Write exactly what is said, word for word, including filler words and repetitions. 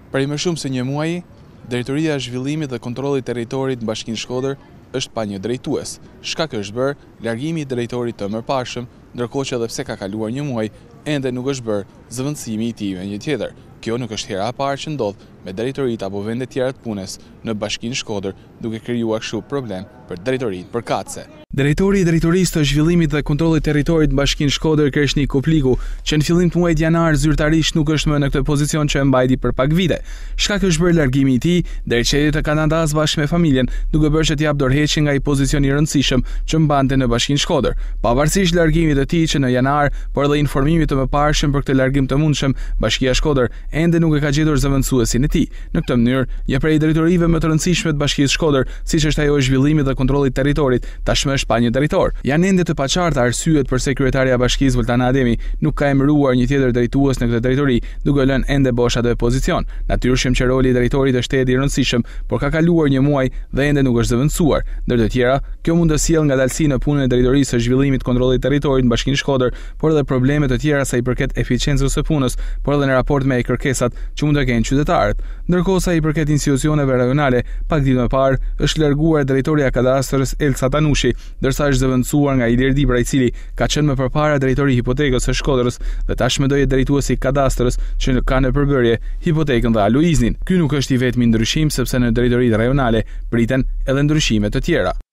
Prej më shumë se një muaji, Drejtoria e Zhvillimit dhe Kontrollit Territorit në Bashkinë Shkodër është pa një drejtues. Shkak është bërë largimi i drejtorit të mëparshëm, ndërkohë që edhe pse ka kaluar një muaj, ende nuk është bërë zëvendësimi i tij me një tjetër. Kjo nuk është hera e parë që ndodh me drejtoritë apo vende tjera të punës në Bashkinë Shkodër, duke krijuar kështu problem për drejtoritë përkatëse. Drejtori i Drejtorisë të Zhvillimit dhe Kontrollit Territorit në Bashkinë Shkodër, Kreshnik Kupliku, që në fillim të muajit janar zyrtarisht nuk është më në këtë pozicion që e mbajti për pak vite. Shkak është bërë largimi i tij deri çeljet e Kanadas bashkë me familjen, duke bërë që t'i jap dorëheqje nga ai pozicion i rëndësishëm që mbante në Bashkinë Shkodër. Pavarësisht largimit të tij që në janar, por edhe informimit të mëparshëm për këtë largim të mundshëm, Bashkia e Shkodër ende nuk e ka gjetur zëvendësuesin e tij. Në këtë mënyrë, një prej drejtorive më të rëndësishme të Bashkisë Shkodër, siç është ajo e Zhvillimit dhe Kontrollit Territorit, tashmë është pa një drejtor. Janë ende të paqarta arsyet pse kryetaria e Bashkisë Voltana Ademi nuk ka emëruar një tjetër drejtues në këtë drejtori, duke lënë ende bosh atë pozicion. Natyrisht që roli i drejtorit është ende i rëndësishëm, por ka kaluar një muaj dhe ende nuk është zëvendësuar. Ndër të tjera, kjo mund të sjellë ngadalësi në punën e drejtorisë së Zhvillimit Kontrollit Territorit në Bashkinë Shkodër, por edhe probleme të tjera sa i përket eficiencës së punës, por edhe në raport me kërkesat që mund të kenë qytetarët. Ndërkohë sa i përket institucioneve rajonale, pak ditë më parë është larguar drejtoria e kadastrës Elsa Tanushi, ndërsa është zëvendësuar nga Ilir Dibra, i cili ka qenë më përpara drejtori i hipotekës së Shkodrës dhe tashmë do jetë drejtuesi i kadastrës që ka në përbërje hipotekën dhe Aluiznin. Ky nuk është i vetmi ndryshim, sepse në drejtoritë rajonale priten edhe ndryshime të tjera.